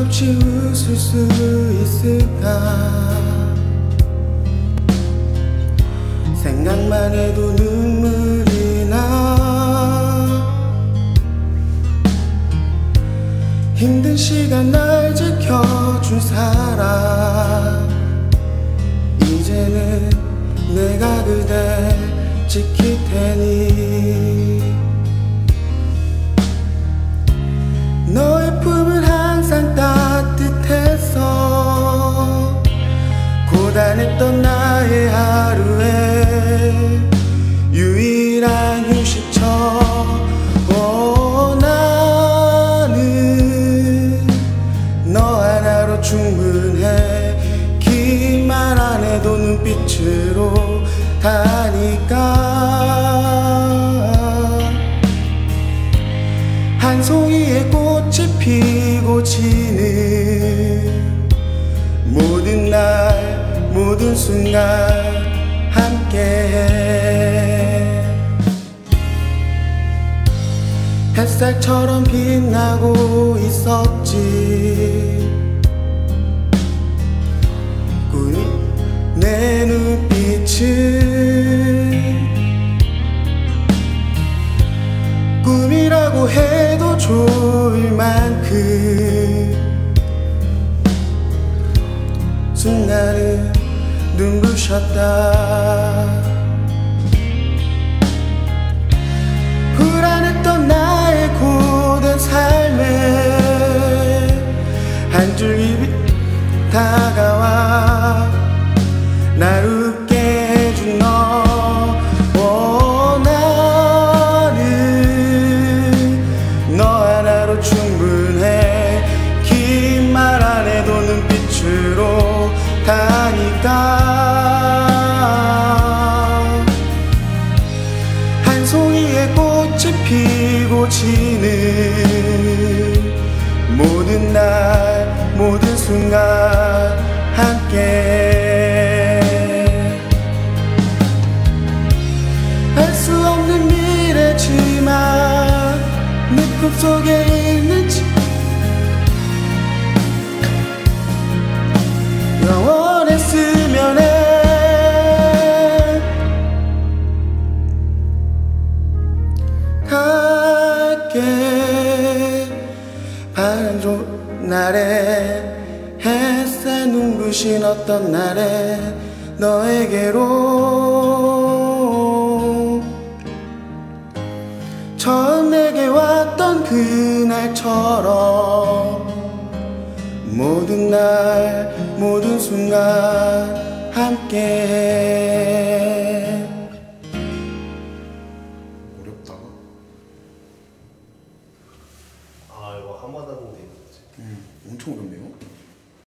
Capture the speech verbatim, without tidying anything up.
없이 웃을 수 있을까? 생각만 해도 눈물이 나. 힘든 시간 날 지켜준 사람, 이제는 내가 그댈 지킬 테니. 너의 품은 항상 따뜻했어. 고단했던 나의 하루에 유일한 휴식처. 어, 나는 너 하나로 충분해. 긴 말 안 해도 눈빛으로 다니까. 한 송이의 꽃이 피고 지는 모든 날 모든 순간 함께해. 햇살처럼 빛나고 있었지. 내 눈빛은 꿈이라고 해도 좋을 만큼 순간은 눈부셨다. 불안했던 나의 고된 삶에 한 줄기 다가와 날 웃게 해준 너. 어, 나는 너 하나로 충분해. 긴 말 안 해도 눈빛으로 다니까. 한 송이의 꽃이 피고 지는 모든 날 모든 순간 함께. 알 수 없는 미래지만 내 꿈속에 있는지 영원했으면 해. 갈게. 바람 좋은 날에 햇살 눈부신 어떤 날에 너에게로 처음 내게 왔던 그날처럼 모든 날 모든 순간 함께해. 어렵다. 아, 이거 한마디 하고 되는 거지. 음, 엄청 어렵네요.